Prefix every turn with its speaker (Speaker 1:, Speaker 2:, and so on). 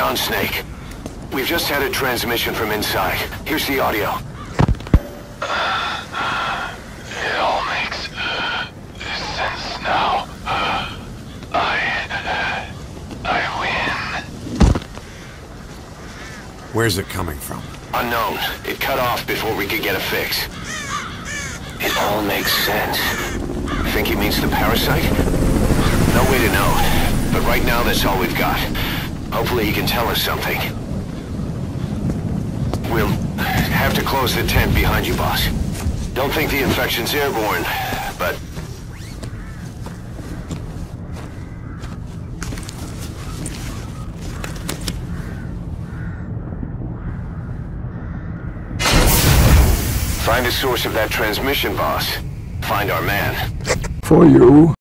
Speaker 1: on, Snake? We've just had a transmission from inside. Here's the audio.
Speaker 2: It all makes sense now. I win.
Speaker 3: Where's it coming from?
Speaker 1: Unknown. It cut off before we could get a fix. It all makes sense. Think he means the parasite? No way to know. But right now, that's all we've got. Hopefully he can tell us something. We'll have to close the tent behind you, boss. Don't think the infection's airborne, but... Find the source of that transmission, boss. Find our man.
Speaker 4: For you.